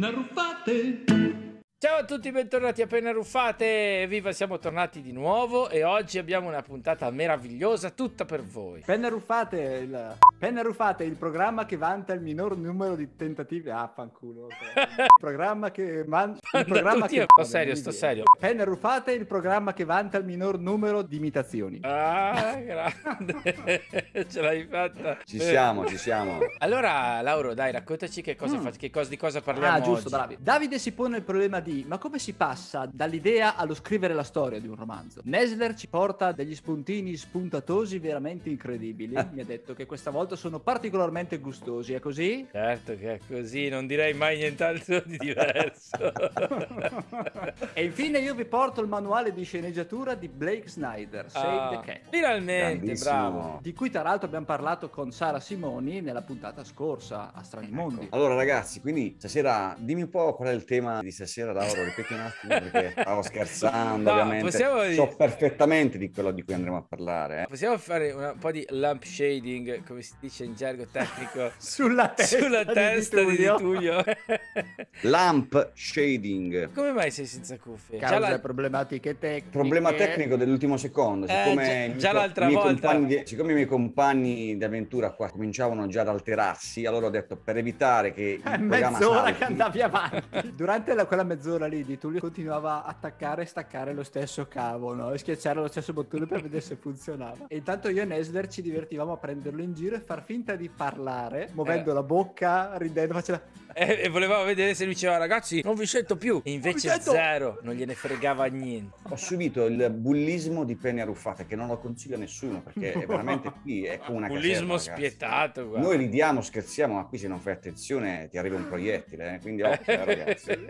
Penne arruffate! Ciao a tutti, bentornati a Penne Arruffate. Evviva, siamo tornati di nuovo e oggi abbiamo una puntata meravigliosa tutta per voi. Penne Arruffate, il programma che vanta il minor numero di tentativi. Ah, fanculo. Il programma che Sto serio. Penne Arruffate, il programma che vanta il minor numero di imitazioni. Ah, grande. Ce l'hai fatta. Ci siamo. Allora, Lauro, dai, raccontaci di cosa parliamo Ah, giusto, oggi. bravi. Davide si pone il problema di ma come si passa dall'idea allo scrivere la storia di un romanzo? Nesler ci porta degli spuntini spuntatosi veramente incredibili. Mi ha detto che questa volta sono particolarmente gustosi, è così? Certo che è così, non direi mai nient'altro di diverso. E infine io vi porto il manuale di sceneggiatura di Blake Snyder, Save the Cat, Finalmente, Grandissimo. bravo. di cui tra l'altro abbiamo parlato con Sara Simoni nella puntata scorsa a Strani Mondi. Allora ragazzi, quindi stasera dimmi un po' qual è il tema di stasera, Lauro, ripeti un attimo perché stavo scherzando, No, ovviamente. possiamo So perfettamente di quello di cui andremo a parlare. Possiamo fare un po' di lamp shading, come si dice in gergo tecnico, Sulla testa di Tullio. Lamp shading. Come mai sei senza cuffie? Causa problematiche tecniche. Problema tecnico dell'ultimo secondo. Siccome già l'altra volta. Siccome i miei compagni di avventura qua cominciavano già ad alterarsi, allora ho detto per evitare che il programma mezz'ora salti, che andavi avanti. Durante quella mezz'ora lì di Tullio continuava a attaccare e staccare lo stesso cavo, no? E schiacciare lo stesso bottone per vedere se funzionava. E intanto io e Nesler ci divertivamo a prenderlo in giro e far finta di parlare, muovendo la bocca, ridendo, faceva... E volevamo vedere se lui diceva ragazzi non vi sento più. E invece Non vi sento. zero, non gliene fregava niente. Ho subito il bullismo di Penne Arruffate che non lo consiglio a nessuno perché è veramente qui è come una Bullismo caserma, ragazzi. spietato, guarda. Noi ridiamo, scherziamo, ma qui se non fai attenzione ti arriva un proiettile, quindi occhio, ragazzi.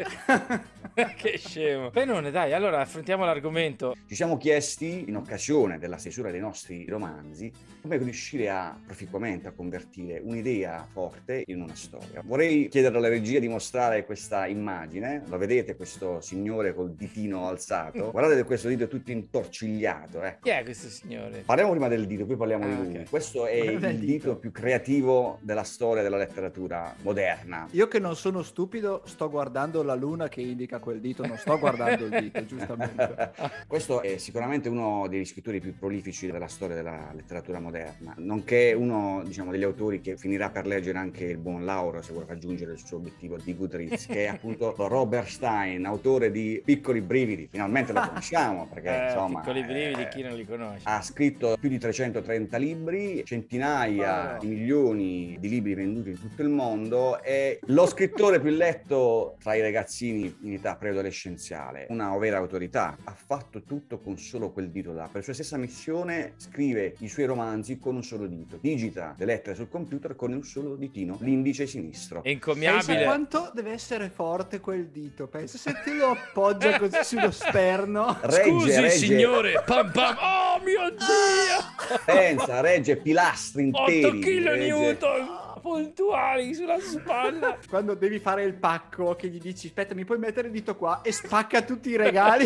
Che scemo. Benone, dai, allora affrontiamo l'argomento. Ci siamo chiesti, in occasione della stesura dei nostri romanzi, come riuscire a proficuamente a convertire un'idea forte in una storia. Vorrei chiedere alla regia di mostrare questa immagine. Lo vedete, questo signore col ditino alzato? Guardate questo dito tutto intorcigliato. Chi è questo signore? Parliamo prima del dito, poi parliamo di lui. Ok. Questo è Guarda il il dito dito più creativo della storia della letteratura moderna. Io che non sono stupido sto guardando la luna che indica quel dito, non sto guardando il dito, giustamente. Questo è sicuramente uno degli scrittori più prolifici della storia della letteratura moderna, nonché uno, diciamo, degli autori che finirà per leggere anche il buon Lauro se vuole raggiungere il suo obiettivo di Goodreads, che è appunto Robert Stein, autore di Piccoli Brividi. Finalmente lo conosciamo perché insomma Piccoli brividi, chi non li conosce? ha scritto più di 330 libri, centinaia di milioni di libri venduti in tutto il mondo, è lo scrittore più letto tra i ragazzini in età preadolescenziale, una vera autorità. Ha fatto tutto con solo quel dito là. Per sua stessa missione scrive i suoi romanzi con un solo dito, digita le lettere sul computer con un solo ditino, l'indice sinistro. È Pensa incommiabile. quanto deve essere forte quel dito. Pensa se te lo appoggia così sullo sterno. Scusi signore, pam pam. Oh mio Dio, Pensa, regge pilastri 8 interi. kg regge- Newton puntuali sulla spalla. Quando devi fare il pacco che gli dici aspetta mi puoi mettere il dito qua e spacca tutti i regali.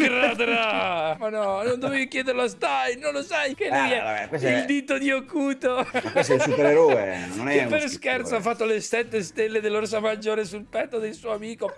Scradrà. Ma no, non dovevi chiederlo a Stein, non lo sai che lui è vabbè, questo il è- dito di Okuto. Ma questo è il supereroe, non è Che uno per scrittore. scherzo ha fatto le 7 stelle dell'Orsa Maggiore sul petto del suo amico.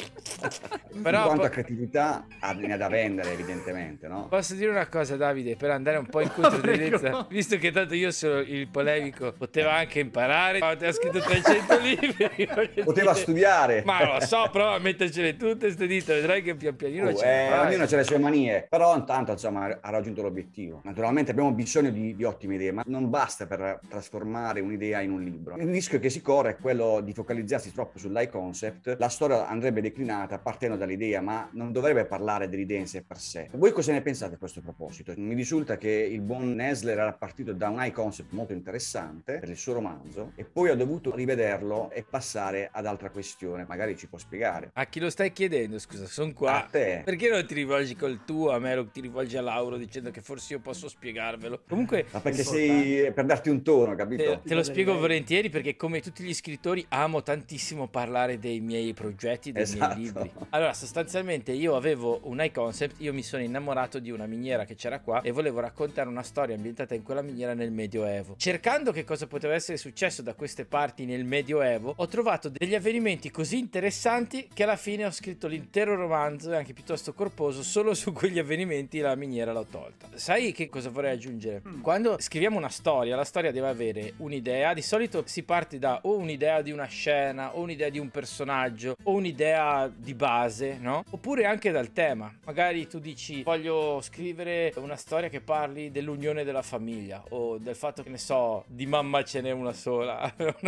Però In quanto a creatività ne ha da vendere evidentemente, no? posso dire una cosa, Davide, per andare un po' in controtendenza, visto che tanto io sono il polemico, poteva anche imparare, ma te ha scritto 300 libri. voglio Poteva dire. studiare. Ma lo so, prova a mettercele tutte ste dita, vedrai che pian pianino ce la fai. Ognuno ha le sue manie, però intanto insomma ha raggiunto l'obiettivo. Naturalmente abbiamo bisogno di ottime idee, ma non basta per trasformare un'idea in un libro. Il rischio che si corre è quello di focalizzarsi troppo sull'high concept. La storia andrebbe declinata partendo dall'idea, ma non dovrebbe parlare dell'idea in sé per sé. Voi cosa ne pensate a questo proposito? Mi risulta che il buon Nesler era partito da un high concept molto interessante per il suo romanzo e poi ha dovuto rivederlo e passare ad altra questione. Magari ci può spiegare. A chi lo stai chiedendo? Scusa, sono qua. A te. Perché non ti rivolgi col tuo a me, lo ti rivolgi a Lauro dicendo che forse io posso spiegarvelo? Comunque, Ma perché sei per darti un tono, capito? te lo spiego volentieri perché come tutti gli scrittori amo tantissimo parlare dei miei progetti, dei Esatto. miei libri. Allora, sostanzialmente io avevo un high concept, io mi sono innamorato di una miniera che c'era qua e volevo raccontare una storia ambientata in quella miniera nel Medioevo, cercando che cosa poteva essere successo da queste certe parti nel Medioevo, ho trovato degli avvenimenti così interessanti che alla fine ho scritto l'intero romanzo, e anche piuttosto corposo, solo su quegli avvenimenti la miniera l'ho tolta. Sai che cosa vorrei aggiungere? Quando scriviamo una storia, la storia deve avere un'idea. Di solito si parte da o un'idea di una scena, o un'idea di un personaggio, o un'idea di base, no? Oppure anche dal tema. Magari tu dici: voglio scrivere una storia che parli dell'unione della famiglia, o del fatto che, ne so, di mamma ce n'è una sola.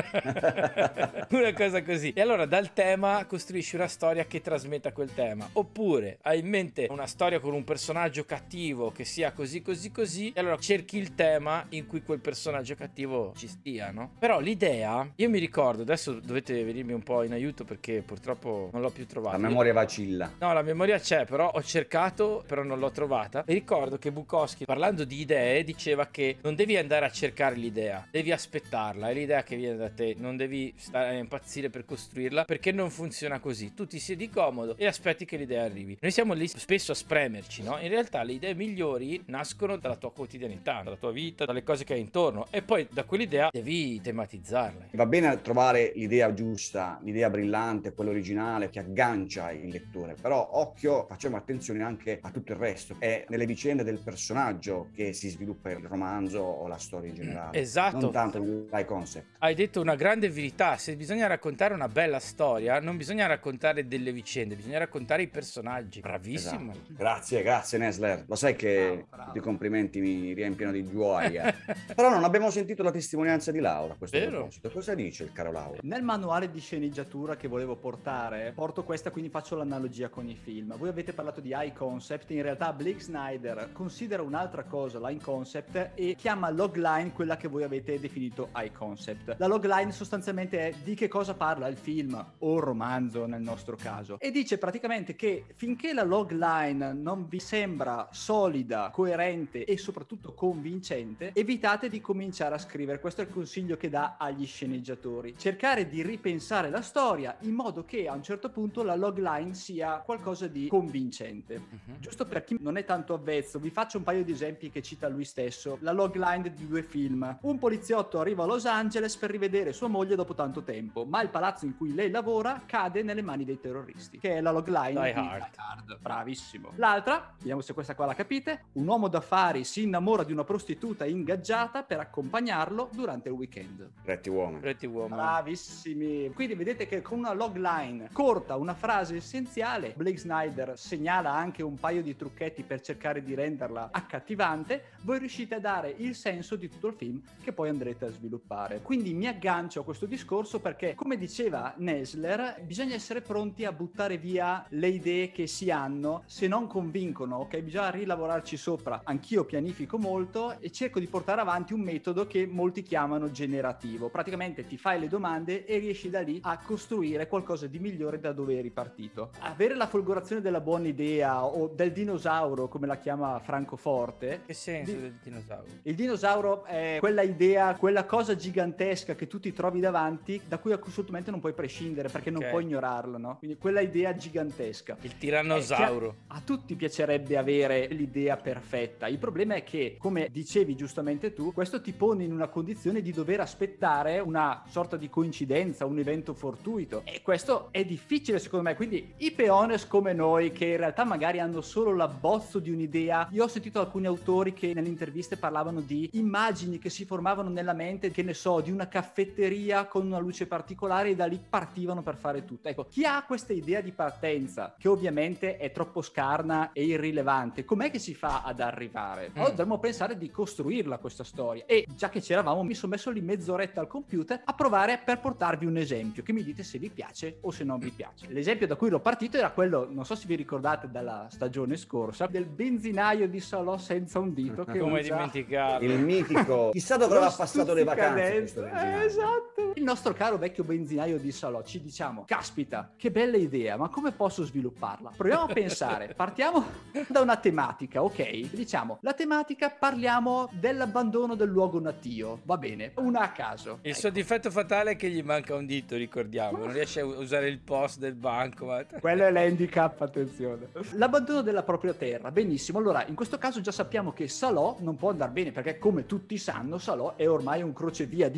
Una cosa così. E allora dal tema costruisci una storia che trasmetta quel tema. Oppure hai in mente una storia con un personaggio cattivo che sia così così così, e allora cerchi il tema in cui quel personaggio cattivo ci stia, no? Però l'idea, io mi ricordo, adesso dovete venirmi un po' in aiuto perché purtroppo non l'ho più trovata. La memoria vacilla. No, la memoria c'è, però ho cercato, però non l'ho trovata. Mi ricordo che Bukowski, parlando di idee, diceva che non devi andare a cercare l'idea, devi aspettarla. È l'idea che viene da te, non devi stare a impazzire per costruirla, perché non funziona così. Tu ti siedi comodo e aspetti che l'idea arrivi. Noi siamo lì spesso a spremerci, no? In realtà le idee migliori nascono dalla tua quotidianità, dalla tua vita, dalle cose che hai intorno, e poi da quell'idea devi tematizzarle. Va bene trovare l'idea giusta, l'idea brillante, quella originale che aggancia il lettore, però occhio, facciamo attenzione anche a tutto il resto. È nelle vicende del personaggio che si sviluppa il romanzo o la storia in generale. Esatto. Non tanto il concept. Hai detto una grande verità: se bisogna raccontare una bella storia, non bisogna raccontare delle vicende, bisogna raccontare i personaggi. Bravissimo. Esatto. Grazie Nesler. Lo sai che bravo. i complimenti mi riempiono di gioia. Però non abbiamo sentito la testimonianza di Laura a questo Vero. proposito. Cosa dice il caro Laura? Nel manuale di sceneggiatura che volevo portare, porto questa, quindi faccio l'analogia con i film. Voi avete parlato di high concept, in realtà Blake Snyder considera un'altra cosa l'high concept e chiama logline quella che voi avete definito high concept. La logline sostanzialmente è di che cosa parla il film o il romanzo nel nostro caso, e dice praticamente che finché la logline non vi sembra solida, coerente e soprattutto convincente, evitate di cominciare a scrivere. Questo è il consiglio che dà agli sceneggiatori: cercare di ripensare la storia in modo che a un certo punto la logline sia qualcosa di convincente. Giusto per chi non è tanto avvezzo, vi faccio un paio di esempi che cita lui stesso. La logline di 2 film: un poliziotto arriva a Los Angeles per rivedere sua moglie dopo tanto tempo, ma il palazzo in cui lei lavora cade nelle mani dei terroristi, che è la logline Die di Hard. Die Hard. Bravissimo. L'altra, vediamo se questa qua la capite: un uomo d'affari si innamora di una prostituta ingaggiata per accompagnarlo durante il weekend. Pretty Woman. Pretty Woman. Bravissimi. Quindi vedete che con una logline corta, una frase essenziale, Blake Snyder segnala anche un paio di trucchetti per cercare di renderla accattivante. Voi riuscite a dare il senso di tutto il film che poi andrete a sviluppare. Quindi mi aggancio a questo discorso perché, come diceva Nesler, bisogna essere pronti a buttare via le idee che si hanno se non convincono, ok? Bisogna rilavorarci sopra. Anch'io pianifico molto e cerco di portare avanti un metodo che molti chiamano generativo. Praticamente ti fai le domande e riesci da lì a costruire qualcosa di migliore da dove eri partito. Avere la folgorazione della buona idea o del dinosauro, come la chiama Francoforte. Che senso del dinosauro? Il dinosauro è quella idea, quella cosa gigantesca che tu ti trovi davanti, da cui assolutamente non puoi prescindere perché non Ok. puoi ignorarlo, no? Quindi quella idea gigantesca. Il tirannosauro. A tutti piacerebbe avere l'idea perfetta. Il problema è che, come dicevi giustamente tu, questo ti pone in una condizione di dover aspettare una sorta di coincidenza, un evento fortuito, e questo è difficile secondo me. Quindi i peones come noi, che in realtà magari hanno solo l'abbozzo di un'idea, io ho sentito alcuni autori che nelle interviste parlavano di immagini che si formavano nella mente, che ne so, di una caffetteria con una luce particolare, e da lì partivano per fare tutto. Ecco, chi ha questa idea di partenza, che ovviamente è troppo scarna e irrilevante, com'è che si fa ad arrivare? Allora dovremmo pensare di costruirla questa storia, e già che c'eravamo mi sono messo lì mezz'oretta al computer a provare per portarvi un esempio che mi dite se vi piace o se non vi piace. L'esempio da cui ero partito era quello, non so se vi ricordate dalla stagione scorsa, del benzinaio di Salò senza un dito, che Come usa dimenticarlo? Il mitico. Chissà dove avrà passato le vacanze questo stuzzicadente. benzinaio. Esatto. Il nostro caro vecchio benzinaio di Salò, ci diciamo: caspita, che bella idea, ma come posso svilupparla? Proviamo a pensare. Partiamo da una tematica, ok? Diciamo, la tematica, parliamo dell'abbandono del luogo natio, va bene, una a caso. Il suo difetto fatale è che gli manca un dito, ricordiamo. Non riesce a usare il POS del banco. Quello è l'handicap, attenzione. L'abbandono della propria terra, benissimo. Allora, in questo caso già sappiamo che Salò non può andare bene, perché come tutti sanno, Salò è ormai un crocevia di mondi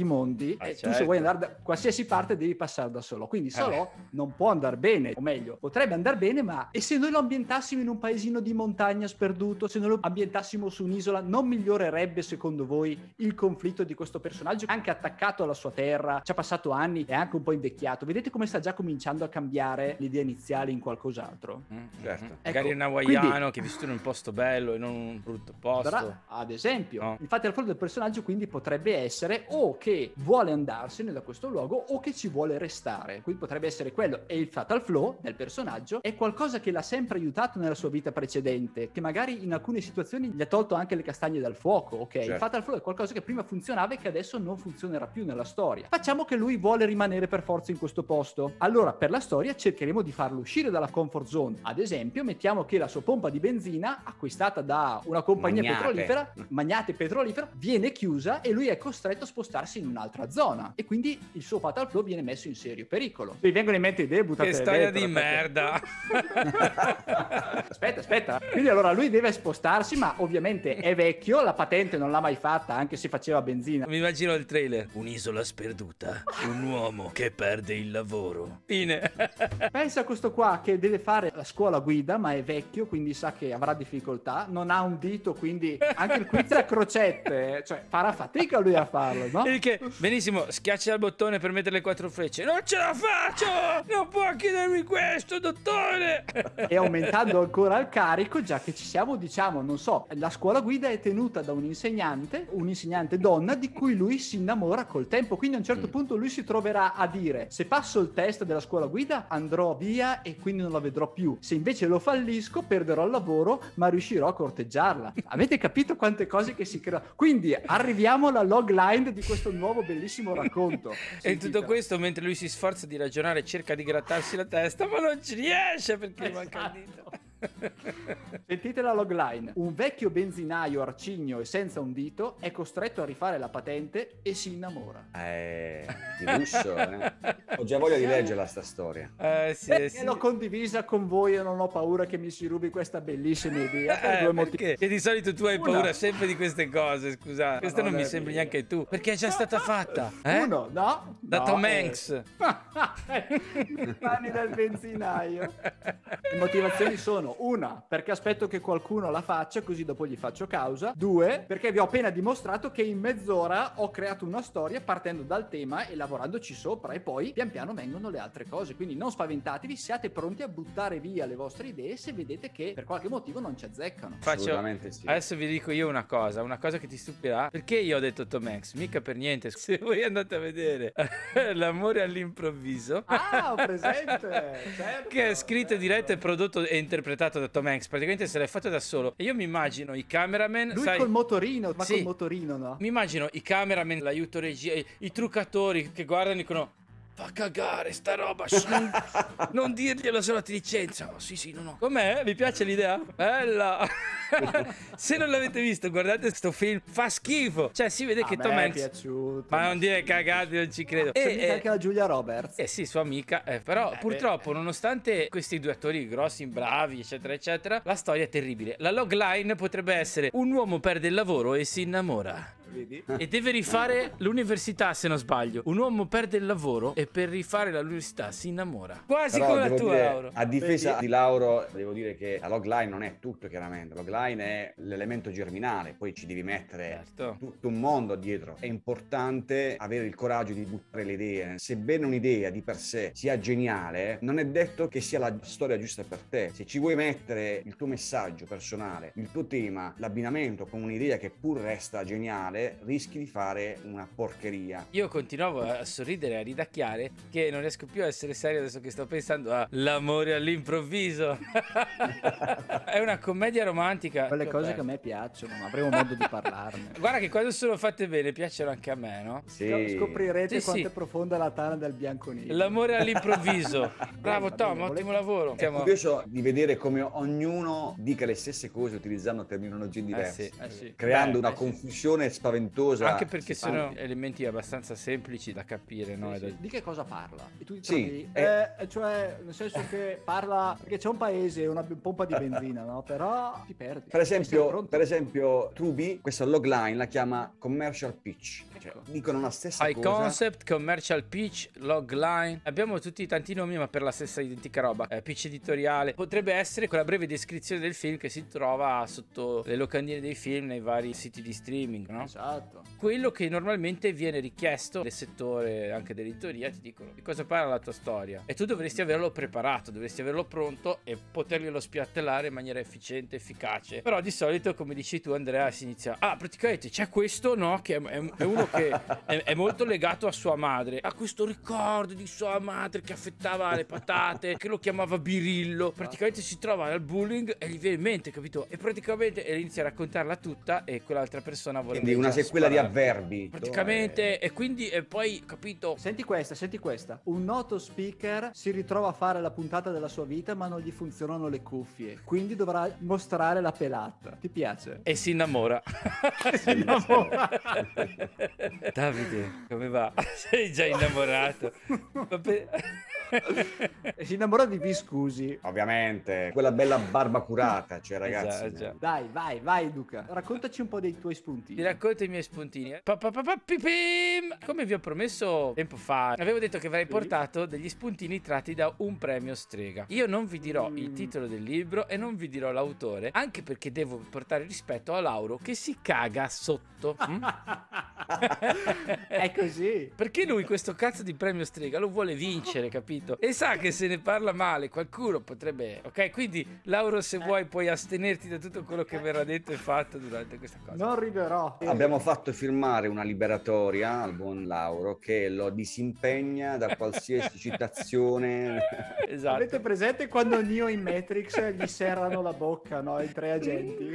così, e tu se certo. vuoi andare da qualsiasi parte devi passare da Salò. Quindi Salò non può andare bene, o meglio, potrebbe andare bene, ma e se noi lo ambientassimo in un paesino di montagna sperduto, se noi lo ambientassimo su un'isola, non migliorerebbe secondo voi il conflitto di questo personaggio, anche attaccato alla sua terra, ci ha passato anni, è anche un po' invecchiato, vedete come sta già cominciando a cambiare l'idea iniziale in qualcos'altro? Certo. Magari Ecco, un hawaiano quindi- che è vissuto in un posto bello e non un brutto posto. Ad esempio, No. il fatal flow del personaggio quindi potrebbe essere o che vuole andarsene da questo luogo o che ci vuole restare, quindi potrebbe essere quello. E il fatal flow del personaggio è qualcosa che l'ha sempre aiutato nella sua vita precedente, che magari in alcune situazioni gli ha tolto anche le castagne dal fuoco, ok? Certo. Il fatal flow è qualcosa che prima funzionava e che adesso non funzionerà più nella storia. Facciamo che lui vuole rimanere per forza in questo posto, allora per la storia cercheremo di farlo uscire dalla comfort zone. Ad esempio, mettiamo che la sua pompa di benzina, acquistata da una compagnia magnate petrolifera, viene chiusa e lui è costretto a spostarsi in un'altra zona, e quindi il suo fatal flow viene messo in serio pericolo. Vi vengono in mente idee buttate Che nel storia vetro, di perché- merda. Aspetta. Quindi allora lui deve spostarsi, ma ovviamente è vecchio, la patente non l'ha mai fatta, anche se faceva benzina. Mi immagino il trailer. Un'isola sperduta, un uomo che perde il lavoro. Fine. Pensa a questo qua che deve fare la scuola guida, ma è vecchio, quindi sa che avrà difficoltà, non ha un dito, quindi anche il quiz a crocette, cioè farà fatica lui a farlo, no? Il che, benissimo, schiaccia il bottone per mettere le 4 frecce. Non ce la faccio! Non può chiedermi questo, dottore! E aumentando ancora il carico, già che ci siamo, diciamo, non so, la scuola guida è tenuta da un'insegnante donna di cui lui si innamora col tempo, quindi a un certo punto lui si troverà a dire: se passo il test della scuola guida andrò via e quindi non la vedrò più, se invece lo fallisco perderò il lavoro ma riuscirò a corteggiarla. Avete capito quante cose che si creano? Quindi arriviamo alla logline di questo nuovo bellissimo racconto. E in tutto questo, mentre lui si sforza di ragionare, cerca di grattarsi la testa, ma non ci riesce perché manca il dito. Sentite la logline: un vecchio benzinaio arcigno e senza un dito è costretto a rifare la patente e si innamora. Di lusso, eh. Ho già voglia di leggerla sta storia. Sì. E l'ho condivisa con voi e non ho paura che mi si rubi questa bellissima idea per due motivi. Perché? Che di solito tu hai Una. paura sempre di queste cose, scusa. Questa non mi è sembri vero. neanche tu, perché è già stata fatta. Eh? Uno, no? Da No, Tom Hanks. I panni del benzinaio. Le motivazioni sono: una, perché aspetto che qualcuno la faccia così dopo gli faccio causa; due, perché vi ho appena dimostrato che in mezz'ora ho creato una storia partendo dal tema e lavorandoci sopra, e poi pian piano vengono le altre cose. Quindi non spaventatevi, siate pronti a buttare via le vostre idee se vedete che per qualche motivo non ci azzeccano. Assolutamente sì. Adesso vi dico io una cosa che ti stupirà. Perché io ho detto Tom Hanks? Mica per niente. Se voi andate a vedere L'amore all'improvviso, Ah, ho presente, certo. che è scritto, diretto e prodotto e interpretato da Tom Hanks, praticamente se l'è fatto da solo. E io mi immagino i cameraman, Lui sai, col motorino, ma Sì. col motorino, no? mi immagino i cameraman, l'aiuto regia, i truccatori che guardano e dicono: fa cagare sta roba, non dirglielo, se no ti licenzia. Oh, sì, no. Com'è? Vi piace l'idea? Bella! Se non l'avete visto, guardate sto film, fa schifo. Cioè, si vede che A Tom me è Hanks. piaciuto. Ma non dire cagati, non ci credo. C'è mica anche la Giulia Roberts. Sì, sua amica, però purtroppo, nonostante questi due attori grossi, bravi, eccetera, eccetera, la storia è terribile. La logline potrebbe essere: un uomo perde il lavoro e si innamora. Vedi? E deve rifare l'università, se non sbaglio. Un uomo perde il lavoro e per rifare l'università si innamora. Quasi Però come la devo tua, dire, Lauro. a difesa Vedi? di Lauro, devo dire che la logline non è tutto, chiaramente. La logline è l'elemento germinale, poi ci devi mettere Certo. tutto un mondo dietro. È importante avere il coraggio di buttare le idee. Sebbene un'idea di per sé sia geniale, non è detto che sia la storia giusta per te. Se ci vuoi mettere il tuo messaggio personale, il tuo tema, l'abbinamento con un'idea che pur resta geniale, rischi di fare una porcheria. Io continuavo a sorridere e a ridacchiare che non riesco più a essere serio adesso che sto pensando a L'amore all'improvviso. È una commedia romantica. Quelle cose che a me piacciono, ma avremo modo di parlarne. Guarda che quando sono fatte bene piacciono anche a me, no? Sì. Scoprirete Sì, quanto sì. è profonda la tana del bianconiglio. L'amore all'improvviso. Bravo Va Tom, bene, ottimo volete- lavoro. È Siamo... curioso di vedere come ognuno dica le stesse cose utilizzando terminologie diverse, sì. creando Beh, una confusione spaventosa spaventosa. Anche perché si sono parla. elementi abbastanza semplici da capire, no? Sì, sì. Di che cosa parla? E tu ti Sì, trovi, cioè, nel senso che parla perché c'è un paese, una pompa di benzina, no? Però ti perdi. Per Sei esempio, pronto? Truby, questa logline la chiama commercial pitch. Cioè, Ecco. dicono la stessa High cosa. concept, commercial pitch, logline. Abbiamo tutti tanti nomi, ma per la stessa identica roba. Pitch editoriale. Potrebbe essere quella breve descrizione del film che si trova sotto le locandine dei film nei vari siti di streaming, no? Esatto. Quello che normalmente viene richiesto nel settore anche dell'editoria, ti dicono di cosa parla la tua storia. E tu dovresti averlo preparato, dovresti averlo pronto e poterglielo spiattellare in maniera efficiente, efficace. Però di solito, come dici tu, Andrea, si inizia: ah, praticamente c'è questo, no? Che è uno che è molto legato a sua madre. Ha questo ricordo di sua madre che affettava le patate, che lo chiamava Birillo. Praticamente si trova al bullying e gli viene in mente, capito? E praticamente inizia a raccontarla tutta e quell'altra persona vuole Quindi una già sequela di sparare. avverbi. Praticamente, e quindi e poi, capito? Senti questa. Un noto speaker si ritrova a fare la puntata della sua vita, ma non gli funzionano le cuffie. Quindi dovrà mostrare la pelata. Ti piace? E si innamora. Si innamora. Davide, come va? Sei già innamorato? Vabbè. E si innamora di Viscusi. Ovviamente, quella bella barba curata, cioè ragazzi. Già. Dai, vai Luca. Raccontaci un po' dei tuoi Ti spuntini. racconto i miei spuntini. Pipim! Come vi ho promesso tempo fa, avevo detto che avrei portato degli spuntini tratti da un premio strega. Io non vi dirò il titolo del libro e non vi dirò l'autore, anche perché devo portare rispetto a Lauro che si caga sotto. È così. Perché lui questo cazzo di premio strega lo vuole vincere, capito? E sa che se ne parla male qualcuno potrebbe... Ok, quindi Lauro, se vuoi puoi astenerti da tutto quello che verrà detto e fatto durante questa cosa. Non riderò. Abbiamo fatto firmare una liberatoria al buon Lauro che lo disimpegna da qualsiasi citazione. Esatto. Avete presente quando Neo in Matrix gli serrano la bocca, no? I tre agenti.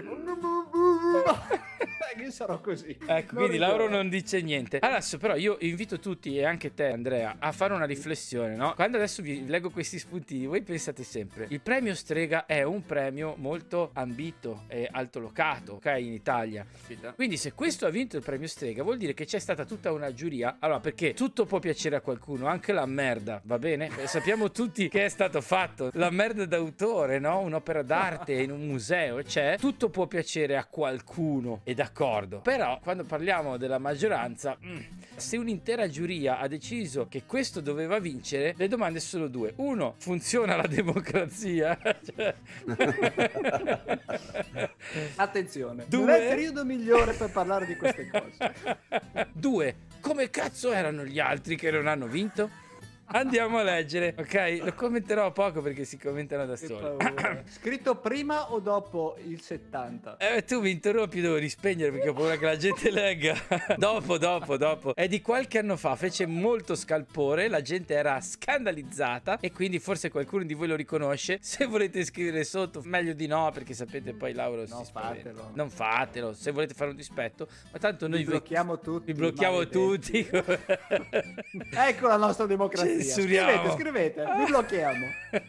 Io sarò così. Ecco, quindi Lauro non dice niente. Adesso però io invito tutti e anche te, Andrea, a fare una riflessione, no? Quando adesso vi leggo questi spuntini, voi pensate sempre: il premio Strega è un premio molto ambito e altolocato, ok, in Italia. Quindi se questo ha vinto il premio Strega vuol dire che c'è stata tutta una giuria. Allora, perché tutto può piacere a qualcuno, anche la merda, va bene? Sappiamo tutti che è stato fatto la merda d'autore, no? Un'opera d'arte in un museo, c'è. Tutto può piacere a qualcuno, e d'accordo. Però quando parliamo della maggioranza, se un'intera giuria ha deciso che questo doveva vincere, le domande sono due. Uno, funziona la democrazia? Attenzione, Due. non è il periodo migliore per parlare di queste cose. Due, come cazzo erano gli altri che non hanno vinto? Andiamo a leggere, ok? Lo commenterò poco perché si commentano da Che soli. paura. Scritto prima o dopo il 70? Tu mi interrompi, devo rispegnere perché ho paura che la gente legga. Dopo. È di qualche anno fa, fece molto scalpore, la gente era scandalizzata e quindi forse qualcuno di voi lo riconosce. Se volete scrivere sotto, meglio di no, perché sapete poi Lauro si spaventa. fatelo. Non fatelo, se volete fare un dispetto, ma tanto noi Vi blocchiamo tutti. vi blocchiamo maledetti. tutti. Ecco la nostra democrazia. Censuriamo. Scrivete, vi blocchiamo.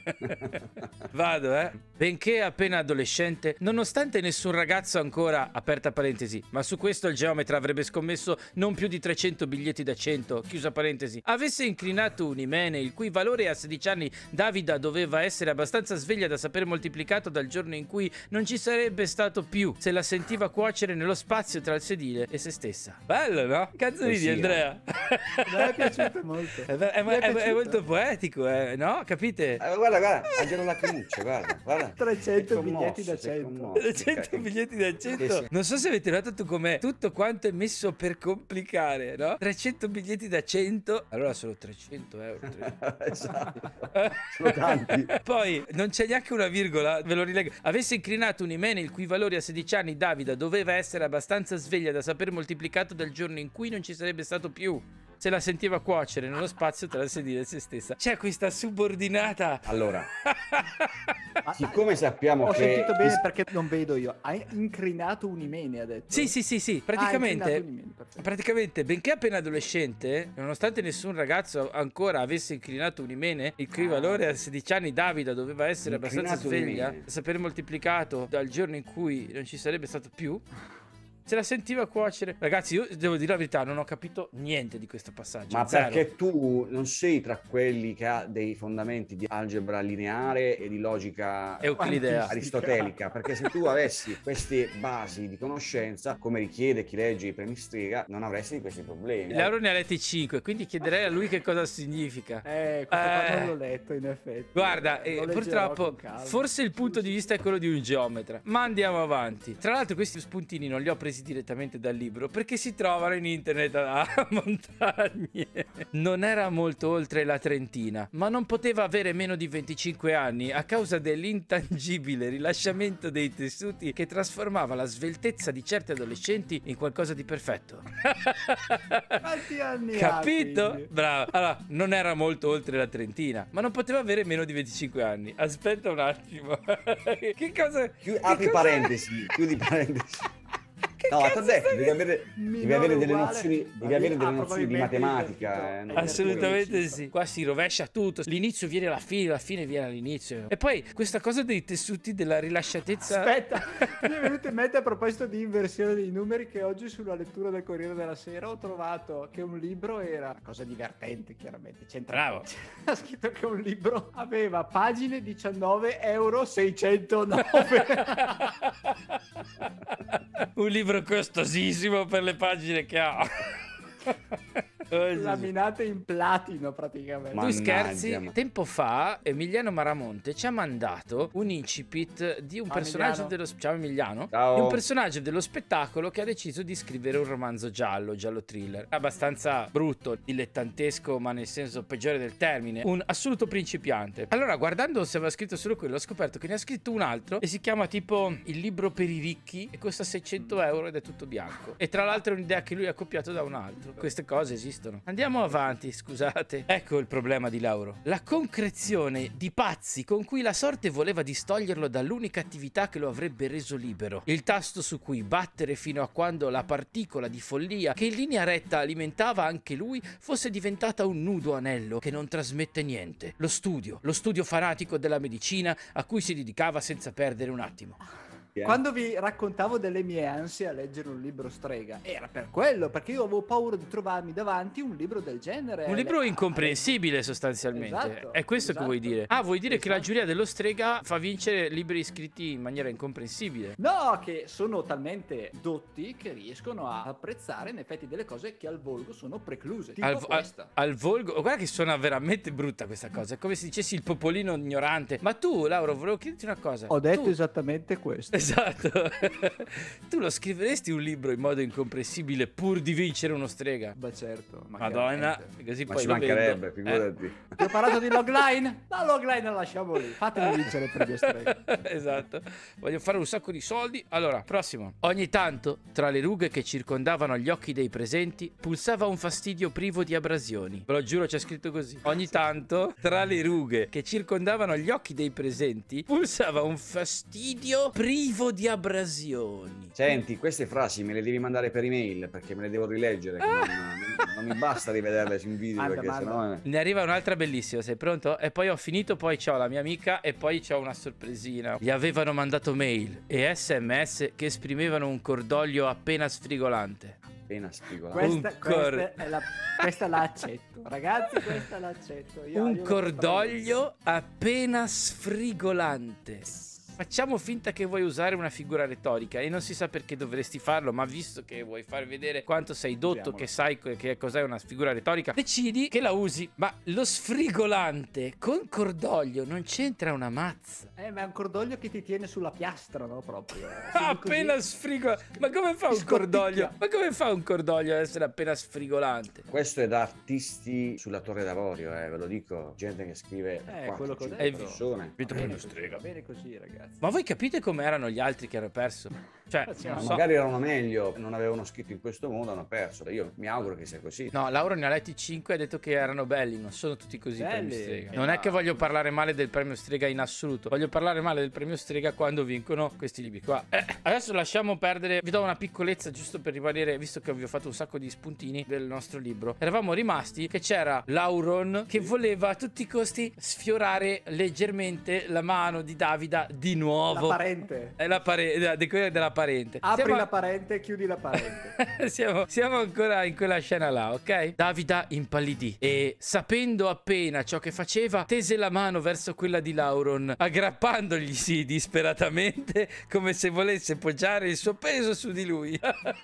Vado, Benché appena adolescente, nonostante nessun ragazzo ancora, aperta parentesi, ma su questo il geometra avrebbe scommesso non più di 300 biglietti da 100, chiusa parentesi, avesse inclinato un imene il cui valore a 16 anni Davida doveva essere abbastanza sveglia da saper moltiplicato dal giorno in cui non ci sarebbe stato più, se la sentiva cuocere nello spazio tra il sedile e se stessa. Bello, no? Cazzo di Andrea. Mi è piaciuto molto. È molto poetico, no? Capite? Guarda, ha già una lacrimuccia, guarda. 300 È commosso, biglietti da si è 100. commosso. 100 biglietti da 100. Sì. Non so se avete notato com'è tutto quanto è messo per complicare, no? 300 biglietti da 100, allora sono 300 euro. Esatto. Sono tanti. Poi non c'è neanche una virgola, ve lo rileggo. Avesse inclinato un imene il cui valore a 16 anni Davida doveva essere abbastanza sveglia da saper moltiplicato dal giorno in cui non ci sarebbe stato più, se la sentiva cuocere nello spazio tra il sedile e se stessa. C'è questa subordinata. Allora, siccome sappiamo Ho che sentito bene perché non vedo io. Hai incrinato un imene, ha detto. Sì. Praticamente, benché appena adolescente, nonostante nessun ragazzo ancora avesse inclinato un imene, il cui valore a 16 anni Davida doveva essere abbastanza Inclinato un sveglia, imene. sapere moltiplicato dal giorno in cui non ci sarebbe stato più, Se la sentiva cuocere. Ragazzi, io devo dire la verità, non ho capito niente di questo passaggio. Ma Zero. perché tu non sei tra quelli che ha dei fondamenti di algebra lineare e di logica Euclidea. aristotelica? Perché se tu avessi queste basi di conoscenza, come richiede chi legge i premi strega, non avresti questi problemi. Lauro ne ha letti 5, quindi chiederei a lui che cosa significa. Questo qua non l'ho letto, in effetti. Guarda, Lo leggerò purtroppo con calma. forse il punto di vista è quello di un geometra. Ma andiamo avanti. Tra l'altro questi spuntini non li ho presi direttamente dal libro, perché si trovano in internet a montagne. Non era molto oltre la trentina, ma non poteva avere meno di 25 anni a causa dell'intangibile rilasciamento dei tessuti che trasformava la sveltezza di certi adolescenti in qualcosa di perfetto. Quanti anni Capito? ha, quindi? Bravo. Allora, non era molto oltre la trentina, ma non poteva avere meno di 25 anni. Aspetta un attimo. Che cosa? Apri parentesi, chiudi parentesi. Che No, ti ho cazzo detto, stai- devi avere delle uguale. nozioni, devi avere delle nozioni di probabilmente matematica. è Assolutamente sì. Qua si rovescia tutto. L'inizio viene alla fine, la fine viene all'inizio. E poi questa cosa dei tessuti della rilasciatezza. Aspetta, mi è venuto in mente a proposito di inversione dei numeri che oggi sulla lettura del Corriere della Sera ho trovato che un libro era una cosa divertente, chiaramente. Bravo. Ha scritto che un libro aveva pagine 19,609 Un libro costosissimo per le pagine che ha. Oh, Gesù. laminate in platino praticamente. Ma- Tu scherzi? Mannaggia, ma- Tempo fa Emiliano Maramonte ci ha mandato un incipit di un Ciao, personaggio Emiliano. Ciao Emiliano. Ciao. Di un personaggio dello spettacolo che ha deciso di scrivere un romanzo giallo thriller. Abbastanza brutto, dilettantesco, ma nel senso peggiore del termine. Un assoluto principiante. Allora, guardando se aveva scritto solo quello, ho scoperto che ne ha scritto un altro e si chiama tipo Il libro per i ricchi e costa 600 euro ed è tutto bianco. E tra l'altro è un'idea che lui ha copiato da un altro. Queste cose esistono. Andiamo avanti, scusate. Ecco il problema di Lauro. La concrezione di pazzi con cui la sorte voleva distoglierlo dall'unica attività che lo avrebbe reso libero. Il tasto su cui battere fino a quando la particola di follia che in linea retta alimentava anche lui fosse diventata un nudo anello che non trasmette niente. Lo studio fanatico della medicina a cui si dedicava senza perdere un attimo. Quando vi raccontavo delle mie ansie a leggere un libro strega, era per quello, perché io avevo paura di trovarmi davanti un libro del genere. Un libro incomprensibile sostanzialmente. Esatto, È questo che vuoi esatto. dire? Ah, vuoi dire che la Esatto. giuria dello strega fa vincere libri scritti in maniera incomprensibile? No, che sono talmente dotti che riescono a apprezzare in effetti delle cose che al volgo sono precluse. Tipo questa. Al volgo, guarda che suona veramente brutta questa cosa. È come se dicessi il popolino ignorante. Ma tu, Lauro, volevo chiederti una cosa. Ho detto Tu- esattamente questo. Esatto. Tu lo scriveresti un libro in modo incomprensibile pur di vincere uno strega? Beh, certo. Madonna, chiaramente. così Ma poi ci lo mancherebbe, vendo. figurati. Ti ho parlato di logline? La logline la lasciamo lì. Fatemi vincere il premio strega. Esatto. Voglio fare un sacco di soldi. Allora, prossimo. Ogni tanto, tra le rughe che circondavano gli occhi dei presenti, pulsava un fastidio privo di abrasioni. Ve lo giuro, c'è scritto così. Ogni tanto, tra le rughe che circondavano gli occhi dei presenti, pulsava un fastidio privo di abrasioni. Senti, queste frasi me le devi mandare per email perché me le devo rileggere. che non mi basta rivederle in video Manda, perché manda. sennò. Ne arriva un'altra bellissima, sei pronto? E poi ho finito, poi c'ho la mia amica e poi c'ho una sorpresina. Gli avevano mandato mail e SMS che esprimevano un cordoglio appena sfrigolante. Appena spigolato. Questa la accetto. Ragazzi, questa la accetto. Un cordoglio appena sfrigolante. Facciamo finta che vuoi usare una figura retorica e non si sa perché dovresti farlo, ma visto che vuoi far vedere quanto sei dotto, Usiamola. che sai che cos'è una figura retorica, decidi che la usi. Ma lo sfrigolante con cordoglio non c'entra una mazza. Ma è un cordoglio che ti tiene sulla piastra, no? Proprio. Appena sfrigolante. Ma come fa Ti un cordoglio? scorticchia. Ma come fa un cordoglio ad essere appena sfrigolante? Questo è da artisti sulla Torre d'Avorio, ve lo dico. Gente che scrive quello che ho 4-5 detto. persone. Vito Va per bene lo così, strega. va bene così, ragazzi. Ma voi capite come erano gli altri che hanno perso? Cioè, Facciamo. non so. Magari erano meglio, non avevano scritto in questo modo, hanno perso. Io mi auguro che sia così. No, Lauro ne ha letti 5 e ha detto che erano belli, non sono tutti così i Belli. premi strega. Eh Non è no. che voglio parlare male del premio strega in assoluto, voglio parlare male del premio strega quando vincono questi libri qua. Adesso lasciamo perdere, vi do una piccolezza giusto per rimanere, visto che vi ho fatto un sacco di spuntini del nostro libro. Eravamo rimasti che c'era Lauron che voleva a tutti i costi sfiorare leggermente la mano di Davida di nuovo. La parente. È la parete della parente. Apri la parente e chiudi la parente. Siamo ancora in quella scena là, ok? Davida impallidì e, sapendo appena ciò che faceva, tese la mano verso quella di Lauron, aggrappandoglisi disperatamente come se volesse poggiare il suo peso su di lui.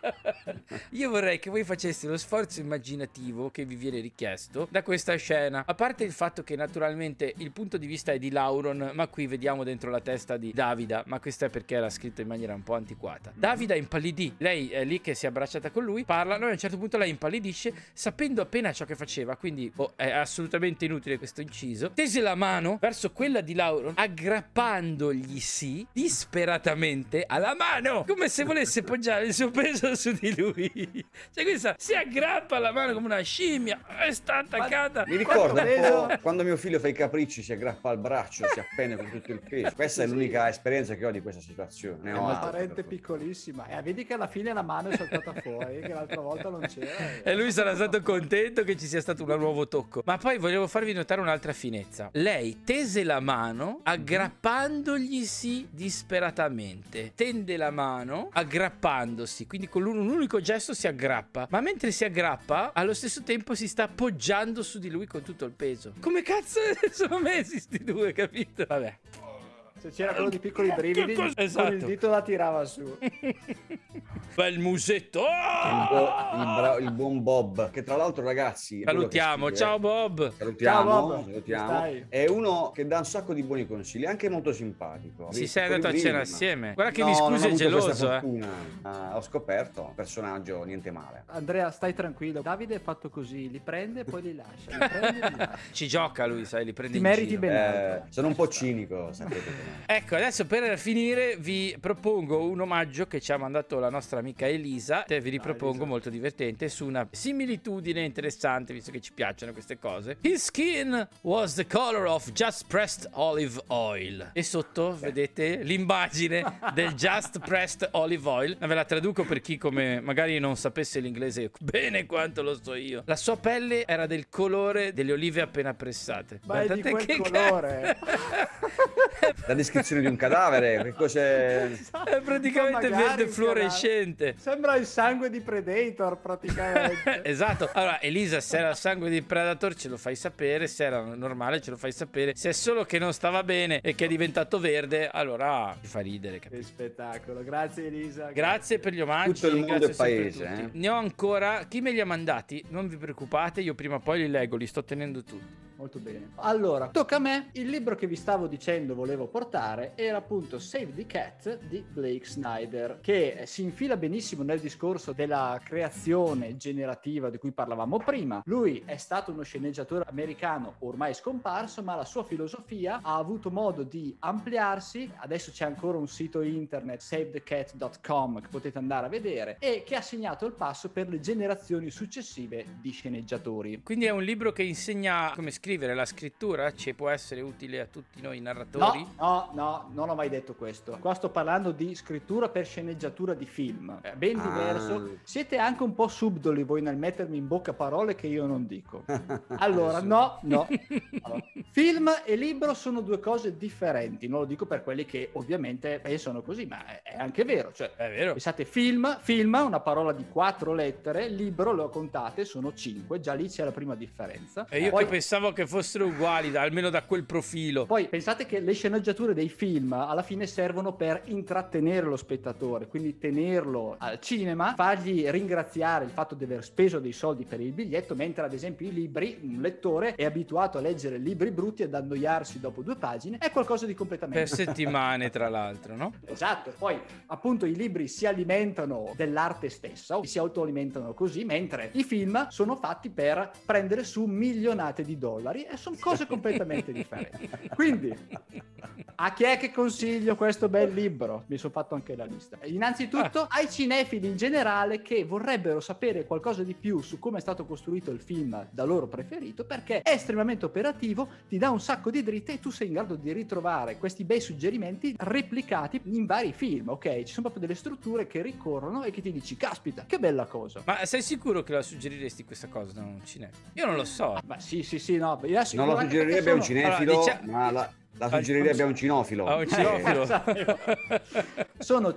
Io vorrei che voi faceste lo sforzo immaginativo che vi viene richiesto da questa scena. A parte il fatto che naturalmente il punto di vista è di Lauron, ma qui vediamo dentro la testa di Davida, ma questo è perché era scritto in maniera un po' antiquata. Davida impallidì, lei è lì che si è abbracciata con lui, parlano e a un certo punto lei impallidisce, sapendo appena ciò che faceva, quindi è assolutamente inutile questo inciso. Tese la mano verso quella di Lauron, aggrappandoglisi disperatamente alla mano, come se volesse poggiare il suo peso su di lui. Cioè questa si aggrappa alla mano come una scimmia e sta attaccata. Mi ricorda un po' quando mio figlio fa i capricci, si aggrappa al braccio, si appende con tutto il peso. Questa è l'unica esperienza che ho di questa situazione. È una parente piccolissima. E vedi che alla fine la mano è saltata fuori, che l'altra volta non c'era. E lui sarà stato contento che ci sia stato un nuovo tocco. Ma poi volevo farvi notare un'altra finezza. Lei tese la mano aggrappandoglisi disperatamente. Tende la mano aggrappandosi, quindi con un unico gesto si aggrappa. Ma mentre si aggrappa, allo stesso tempo si sta appoggiando su di lui con tutto il peso. Come cazzo sono messi sti due, capito? Vabbè. Se c'era quello di piccoli brividi, esatto, con il dito la tirava su. Bel musetto. Il buon Bob, che tra l'altro, ragazzi, salutiamo. Ciao Bob. Salutiamo. Stai? È uno che dà un sacco di buoni consigli, anche molto simpatico. Si sei andato a cena assieme. Guarda che discusi è geloso, ho scoperto un personaggio niente male. Andrea, stai tranquillo. Davide è fatto così, li prende e poi li lascia. Li prende e li lascia. Ci gioca lui, sai, li prende Ti in meriti giro. ben altro. Sono un po' cinico, sapete. Ecco, adesso per finire vi propongo un omaggio che ci ha mandato la nostra amica Elisa. E vi ripropongo, molto divertente, su una similitudine interessante, visto che ci piacciono queste cose. His skin was the color of just pressed olive oil. E sotto vedete l'immagine del just pressed olive oil. Ve la traduco per chi come magari non sapesse l'inglese bene quanto lo so io. La sua pelle era del colore delle olive appena pressate. Ma è di quel colore. La descrizione di un cadavere, che cos'è? È praticamente verde fluorescente. Sembra il sangue di Predator, praticamente. Esatto. Allora, Elisa, se era sangue di Predator ce lo fai sapere, se era normale ce lo fai sapere, se è solo che non stava bene e che è diventato verde, allora ti fa ridere, capito? Che spettacolo. Grazie Elisa. Grazie per gli omaggi. Tutto il mondo è paese, Ne ho ancora. Chi me li ha mandati? Non vi preoccupate, io prima o poi li leggo, li sto tenendo tutti. Molto bene. Allora, tocca a me. Il libro che vi stavo dicendo volevo portare era appunto Save the Cat di Blake Snyder, che si infila benissimo nel discorso della creazione generativa di cui parlavamo prima. Lui è stato uno sceneggiatore americano ormai scomparso, ma la sua filosofia ha avuto modo di ampliarsi. Adesso c'è ancora un sito internet, savethecat.com, che potete andare a vedere, e che ha segnato il passo per le generazioni successive di sceneggiatori. Quindi è un libro che insegna come scrivere, la scrittura ci può essere utile a tutti noi narratori? No, non ho mai detto questo. Qua sto parlando di scrittura per sceneggiatura di film. È ben diverso. Siete anche un po' subdoli voi nel mettermi in bocca parole che io non dico. Allora, no. Allora, film e libro sono due cose differenti. Non lo dico per quelli che ovviamente pensano così, ma è anche vero. Cioè, è vero. Pensate, film, una parola di 4 lettere, libro le ho contate, sono 5. Già lì c'è la prima differenza. E io poi, che pensavo che fossero uguali, almeno da quel profilo. Poi pensate che le sceneggiature dei film alla fine servono per intrattenere lo spettatore, quindi tenerlo al cinema, fargli ringraziare il fatto di aver speso dei soldi per il biglietto, mentre ad esempio i libri, un lettore è abituato a leggere libri brutti ed annoiarsi dopo 2 pagine, è qualcosa di completamente... Per settimane tra l'altro, no? Esatto, poi appunto i libri si alimentano dell'arte stessa, o si autoalimentano così, mentre i film sono fatti per prendere su milionate di dollari e sono cose completamente differenti. Quindi a chi è che consiglio questo bel libro? Mi sono fatto anche la lista. Innanzitutto ai cinefili in generale che vorrebbero sapere qualcosa di più su come è stato costruito il film da loro preferito, perché è estremamente operativo, ti dà un sacco di dritte e tu sei in grado di ritrovare questi bei suggerimenti replicati in vari film, ok? Ci sono proprio delle strutture che ricorrono e che ti dici, caspita, che bella cosa. Ma sei sicuro che la suggeriresti questa cosa da un cinefilo? Io non lo so. Ma sì, no. Non lo suggerirebbe un cinefilo, allora, ma La suggerirei a un cinofilo. A un cinofilo. Sono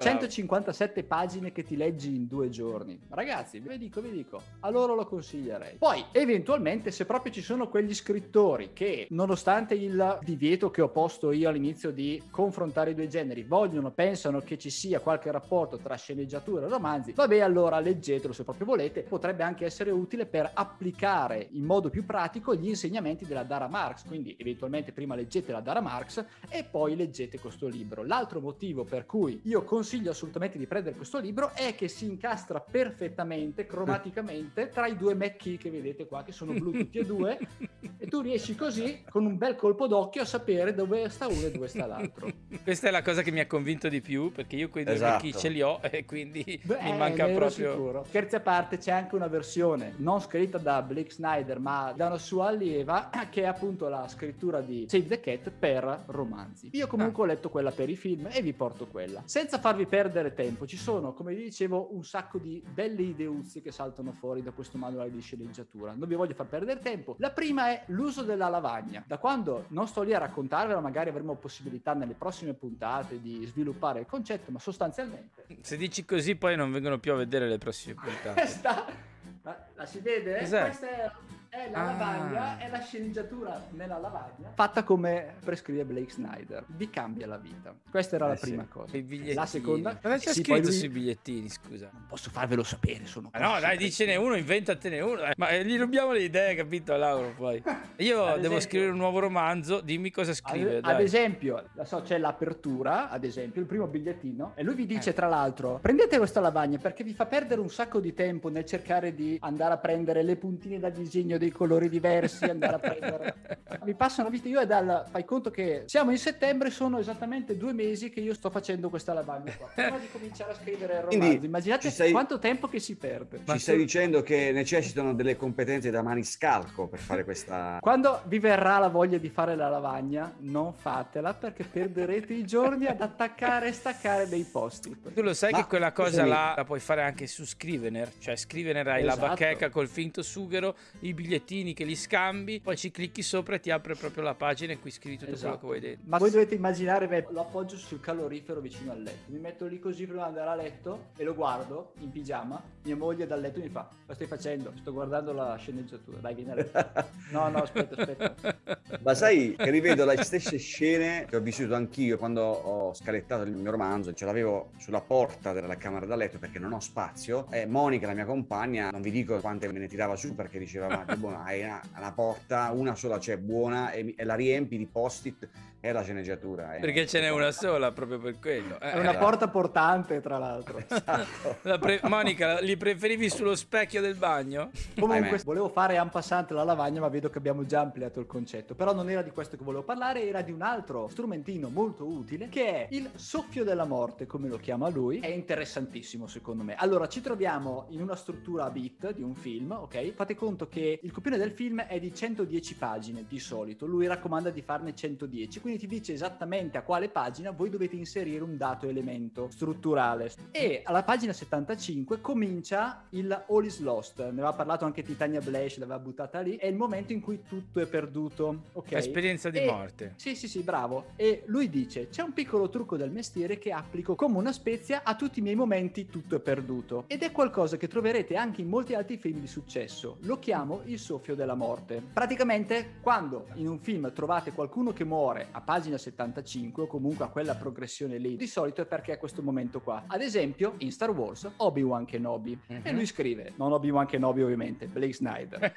157 pagine che ti leggi in 2 giorni. Ragazzi, vi dico, a loro lo consiglierei. Poi, eventualmente, se proprio ci sono quegli scrittori che, nonostante il divieto che ho posto io all'inizio di confrontare i due generi, pensano che ci sia qualche rapporto tra sceneggiatura e romanzi, vabbè, allora leggetelo se proprio volete. Potrebbe anche essere utile per applicare in modo più pratico gli insegnamenti della Dara Marx, quindi eventualmente prima leggete la Dara Marx e poi leggete questo libro. L'altro motivo per cui io consiglio assolutamente di prendere questo libro è che si incastra perfettamente, cromaticamente, tra i due Mac-key che vedete qua, che sono blu tutti e due, e tu riesci così, con un bel colpo d'occhio, a sapere dove sta uno e dove sta l'altro. Questa è la cosa che mi ha convinto di più, perché io quei due Esatto. Mac-key ce li ho e quindi mi manca ne ero proprio... sicuro. Scherzi a parte, c'è anche una versione non scritta da Blake Snyder, ma da una sua allieva, che è appunto la scrittura di Save the Cat per romanzi. Io comunque ho letto quella per i film e vi porto quella. Senza farvi perdere tempo, ci sono, come vi dicevo, un sacco di belle ideuzzi che saltano fuori da questo manuale di sceneggiatura. Non vi voglio far perdere tempo. La prima è l'uso della lavagna. Da quando non sto lì a raccontarvela, magari avremo possibilità nelle prossime puntate di sviluppare il concetto, ma sostanzialmente... Se dici così poi non vengono più a vedere le prossime puntate. La si vede? Cos'è? Questa è la lavagna, è la sceneggiatura nella lavagna, fatta come prescrive Blake Snyder. Vi cambia la vita. Questa era la prima cosa. I bigliettini. La seconda, cosa c'è sì, poi scritto lui- sui bigliettini, scusa? Non posso farvelo sapere, sono Ma no, cose dai, segrete. dicene uno, inventatene uno. Ma gli rubiamo le idee, capito, Lauro? Poi io Ad devo esempio- scrivere un nuovo romanzo, dimmi cosa scrive. Ad dai. esempio, c'è l'apertura, ad esempio, il primo bigliettino, e lui vi dice tra l'altro: prendete questa lavagna perché vi fa perdere un sacco di tempo nel cercare di andare a prendere le puntine da disegno dei colori diversi, andare a prendere... Mi passano vita, fai conto che siamo in settembre, sono esattamente 2 mesi che io sto facendo questa lavagna qua, prima di cominciare a scrivere il romanzo. Quindi Immaginate quanto tempo che si perde. Ci stai dicendo che necessitano delle competenze da maniscalco per fare questa... Quando vi verrà la voglia di fare la lavagna, non fatela perché perderete i giorni ad attaccare e staccare dei post-it. Tu lo sai Ma, che quella cosa scusami. là la puoi fare anche su Scrivener? Cioè Scrivener hai la Esatto. bacheca col finto sughero, i bigliettini che li scambi, poi ci clicchi sopra e ti apre proprio la pagina in cui scrivi tutto quello che vuoi dentro. Ma voi dovete immaginare, lo appoggio sul calorifero vicino al letto, mi metto lì così prima di andare a letto e lo guardo in pigiama, mia moglie dal letto mi fa: "Lo stai facendo? Sto guardando la sceneggiatura, dai, vieni a letto." No, aspetta. Ma sai che rivedo le stesse scene che ho vissuto anch'io quando ho scalettato il mio romanzo, ce l'avevo sulla porta della camera da letto perché non ho spazio, e Monica, la mia compagna, non vi dico quante me ne tirava su perché diceva: "Ma che buona, hai una porta, una sola c'è buona e la riempi di post-it e la sceneggiatura." Perché ce n'è una sola proprio per quello. È una porta portante, tra l'altro. Esatto. Monica, li preferivi sullo specchio del bagno? Comunque, Ahimè. volevo fare en passant la lavagna, ma vedo che abbiamo già ampliato il concetto. Però non era di questo che volevo parlare, era di un altro strumentino molto utile, che è il soffio della morte, come lo chiama lui. È interessantissimo, secondo me. Allora, ci troviamo in una struttura a bit di un film, ok? Fate conto che il copione del film è di 110 pagine di solito. Lui raccomanda di farne 110, quindi ti dice esattamente a quale pagina voi dovete inserire un dato elemento strutturale. E alla pagina 75 comincia il All is Lost. Ne aveva parlato anche Titania Blash, l'aveva buttata lì. È il momento in cui tutto è perduto, ok? Esperienza di morte. Sì, bravo. E lui dice: c'è un piccolo trucco del mestiere che applico come una spezia a tutti i miei momenti tutto è perduto. Ed è qualcosa che troverete anche in molti altri film di successo. Lo chiamo il soffio della morte. Praticamente, quando in un film trovate qualcuno che muore a pagina 75 o comunque a quella progressione lì, di solito è perché è questo momento qua. Ad esempio, in Star Wars, Obi-Wan Kenobi. E lui scrive, non Obi-Wan Kenobi ovviamente, Blake Snyder.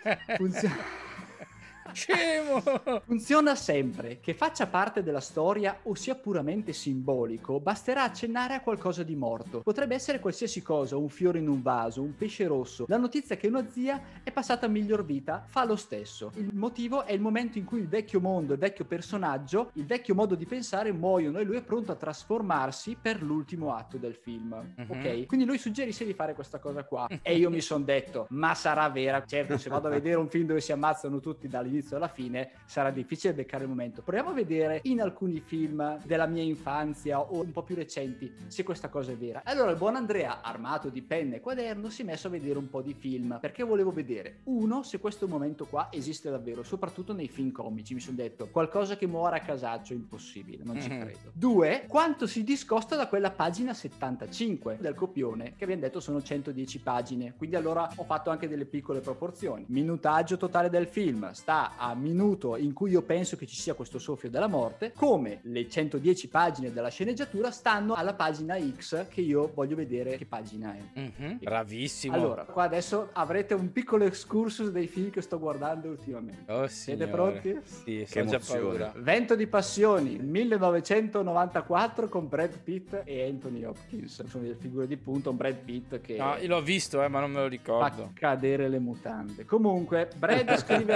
Scemo! Funziona sempre. Che faccia parte della storia o sia puramente simbolico, basterà accennare a qualcosa di morto. Potrebbe essere qualsiasi cosa, un fiore in un vaso, un pesce rosso. La notizia che una zia è passata a miglior vita fa lo stesso. Il motivo è il momento in cui il vecchio mondo, il vecchio personaggio, il vecchio modo di pensare muoiono e lui è pronto a trasformarsi per l'ultimo atto del film. Ok? Quindi lui suggerisce di fare questa cosa qua. E io mi sono detto, ma sarà vera? Certo, se vado a vedere un film dove si ammazzano tutti dagli dall'inizio alla fine sarà difficile beccare il momento. Proviamo a vedere in alcuni film della mia infanzia o un po' più recenti se questa cosa è vera. Allora il buon Andrea, armato di penna e quaderno, si è messo a vedere un po' di film perché volevo vedere, uno, se questo momento qua esiste davvero, soprattutto nei film comici. Mi sono detto, qualcosa che muore a casaccio è impossibile, non ci credo. Due, quanto si discosta da quella pagina 75 del copione, che abbiamo detto sono 110 pagine, quindi allora ho fatto anche delle piccole proporzioni. Minutaggio totale del film sta a minuto in cui io penso che ci sia questo soffio della morte, come le 110 pagine della sceneggiatura stanno alla pagina X che io voglio vedere che pagina è. Bravissimo. Allora, qua adesso avrete un piccolo excursus dei film che sto guardando ultimamente. Oh, siete pronti? Sì, Che ho già emozione. paura. Vento di passioni 1994 con Brad Pitt e Anthony Hopkins. Sono delle figure di punta, un Brad Pitt che No, io l'ho visto, ma non me lo fa ricordo. cadere le mutande. Comunque Brad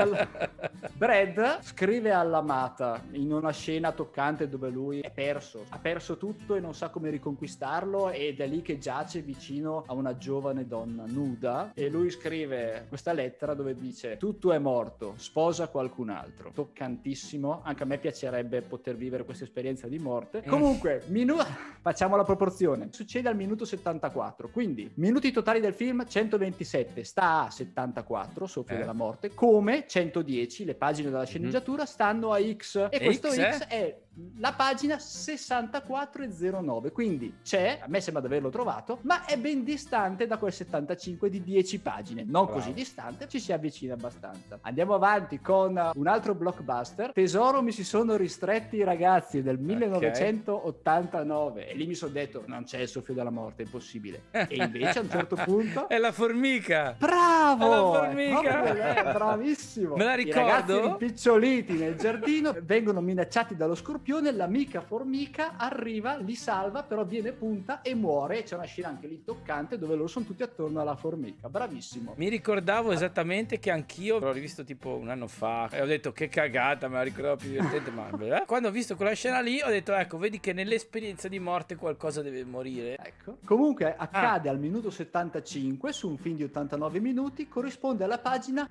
scrive all'amata in una scena toccante dove lui è perso, ha perso tutto e non sa come riconquistarlo, ed è lì che giace vicino a una giovane donna nuda, e lui scrive questa lettera dove dice: tutto è morto, sposa qualcun altro. Toccantissimo, anche a me piacerebbe poter vivere questa esperienza di morte. Comunque facciamo la proporzione, succede al minuto 74, quindi minuti totali del film 127, sta a 74, soffio della morte, come 110 le pagine della sceneggiatura stanno a X, e questo X è la pagina 64,09, quindi c'è, a me sembra di averlo trovato, ma è ben distante da quel 75 di 10 pagine, non così distante, ci si avvicina abbastanza. Andiamo avanti con un altro blockbuster, Tesoro mi si sono ristretti i ragazzi, del 1989, e lì mi sono detto non c'è il soffio della morte, è impossibile, e invece a un certo punto È la formica. bravo, È la formica. bravissimo, Me la i ragazzi ricordo. rimpiccioliti nel giardino vengono minacciati dallo scorpione, l'amica formica arriva, li salva, però viene punta e muore, e c'è una scena anche lì toccante dove loro sono tutti attorno alla formica. Bravissimo. Mi ricordavo esattamente che anch'io l'ho rivisto tipo un anno fa e ho detto che cagata, me la ricordavo più divertente, ma quando ho visto quella scena lì ho detto ecco, vedi che nell'esperienza di morte qualcosa deve morire. Ecco. Comunque accade al minuto 75 su un film di 89 minuti, corrisponde alla pagina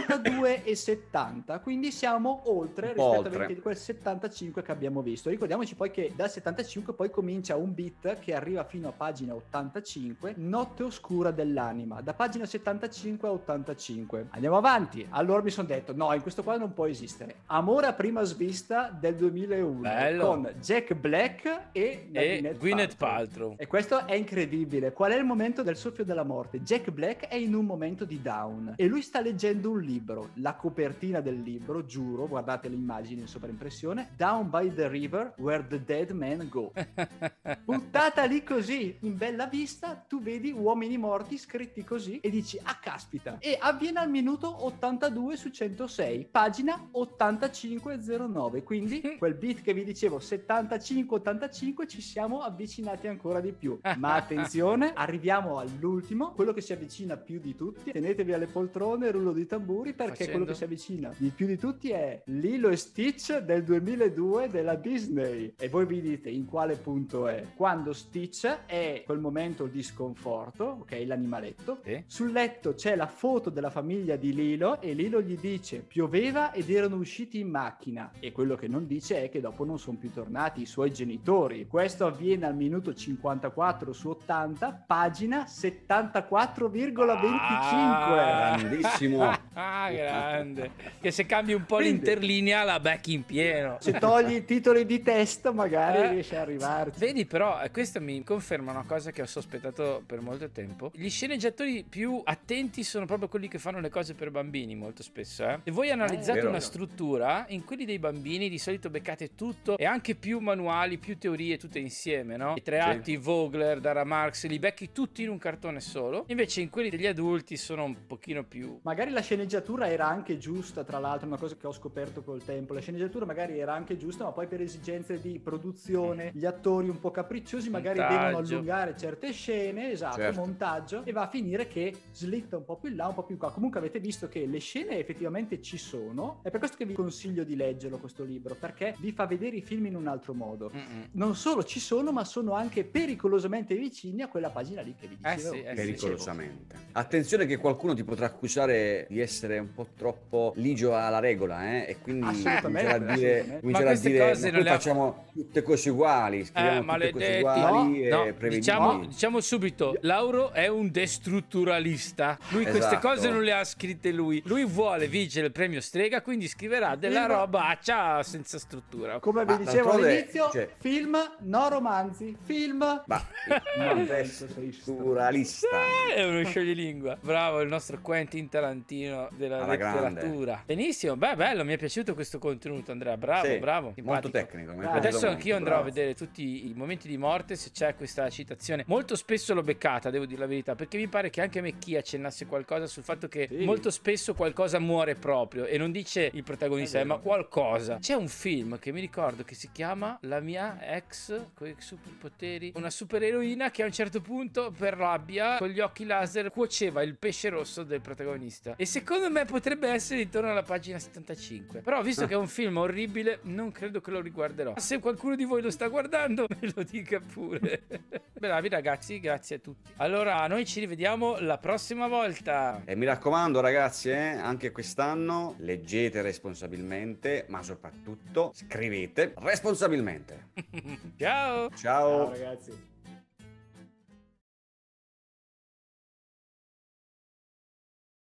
92,70, quindi siamo oltre rispetto a quel 75 che abbiamo visto. Ricordiamoci poi che dal 75 poi comincia un beat che arriva fino a pagina 85, Notte oscura dell'anima, da pagina 75 a 85. Andiamo avanti. Allora mi sono detto no, in questo qua non può esistere. Amore a prima svista del 2001. Bello. Con Jack Black e Gwyneth Paltrow. E questo è incredibile. Qual è il momento del soffio della morte? Jack Black è in un momento di down e lui sta leggendo un libro. La copertina del libro, giuro, guardate le immagini in sovraimpressione, Down by the River Where the Dead Men Go. Buttata lì così, in bella vista, tu vedi uomini morti scritti così e dici ah caspita. E avviene al minuto 82 su 106, pagina 8509, quindi quel beat che vi dicevo 75-85 ci siamo avvicinati ancora di più. Ma attenzione, arriviamo all'ultimo, quello che si avvicina più di tutti. Tenetevi alle poltrone, rullo di tamburi, perché quello che si avvicina di più di tutti è Lilo e Stitch del 2002 della Disney. E voi vi dite in quale punto è? Quando Stitch è quel momento di sconforto, ok, l'animaletto, sul letto c'è la foto della famiglia di Lilo e Lilo gli dice pioveva ed erano usciti in macchina, e quello che non dice è che dopo non sono più tornati i suoi genitori. Questo avviene al minuto 54 su 80, pagina 74,25. Grandissimo. Grande. Che se cambi un po' l'interlinea la becchi in pieno. Se togli i titoli di testo magari riesci a arrivarci. Vedi però, questo mi conferma una cosa che ho sospettato per molto tempo. Gli sceneggiatori più attenti sono proprio quelli che fanno le cose per bambini molto spesso. Se voi analizzate una struttura, in quelli dei bambini di solito beccate tutto e anche più manuali, più teorie tutte insieme, no? I tre atti Vogler, Dara Marx, li becchi tutti in un cartone solo. Invece in quelli degli adulti sono un pochino più... Magari la sceneggiatura era anche giusta, tra l'altro, una cosa che ho scoperto col tempo. La sceneggiatura magari era anche giusta, ma poi per esigenze di produzione, gli attori un po' capricciosi magari devono allungare certe scene, montaggio, e va a finire che slitta un po' più in là, un po' più in qua. Comunque avete visto che le scene effettivamente ci sono, è per questo che vi consiglio di leggerlo questo libro, perché vi fa vedere i film in un altro modo. Non solo ci sono, ma sono anche pericolosamente vicini a quella pagina lì che vi dicevo. Pericolosamente. Attenzione che qualcuno ti potrà accusare di essere un po' troppo ligio alla regola, e quindi Assolutamente, cominciare a queste dire cose ma non poi le facciamo tutte cose uguali, scriviamo tutte cose maledetti. uguali No, e prevedibili. diciamo subito, Lauro è un destrutturalista. Lui queste Esatto. cose non le ha scritte lui. Lui vuole vincere il premio Strega, quindi scriverà della Film. robaccia senza struttura. Come vi Ma dicevo d'altronde, all'inizio, cioè- film, no romanzi, film. Ma un desturalista. È uno scioglilingua. Bravo, il nostro Quentin Tarantino della Alla letteratura. grande. Benissimo, beh, bello, mi è piaciuto questo contenuto, Andrea. Bravo, Sì, bravo. molto Simpatico. tecnico. mi è Dai, piaciuto Adesso molto, anch'io andrò a bravo. vedere tutti i momenti di morte, se c'è questa citazione. Molto spesso l'ho beccata, devo dire la verità, perché mi pare che anche McKee accennasse qualcosa sul fatto che Sì. molto spesso qualcosa muore proprio e non dice il protagonista, È vero. ma qualcosa. C'è un film che mi ricordo che si chiama La mia ex con i superpoteri, una supereroina che a un certo punto per rabbia con gli occhi laser cuoceva il pesce rosso del protagonista. E secondo me potrebbe essere intorno alla pagina 75. Però visto che è un film orribile, non credo che lo riguarderò. Se qualcuno di voi lo sta guardando, me lo dica pure. Bravi ragazzi, grazie a tutti. Allora, noi ci rivediamo la prossima volta. E mi raccomando ragazzi, anche quest'anno leggete responsabilmente, ma soprattutto scrivete responsabilmente. Ciao! Ciao. Ciao ragazzi.